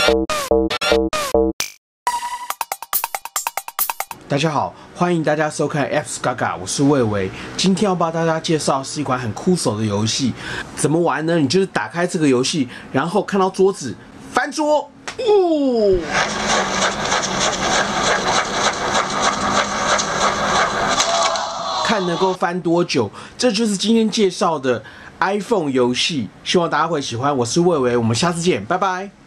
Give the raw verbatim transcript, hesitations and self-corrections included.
大家好，欢迎大家收看 Apps Gaga， 我是魏维。今天要帮大家介绍是一款很酷手的游戏，怎么玩呢？你就是打开这个游戏，然后看到桌子，翻桌，哦，看能够翻多久，这就是今天介绍的 iPhone 游戏。希望大家会喜欢，我是魏维，我们下次见，拜拜。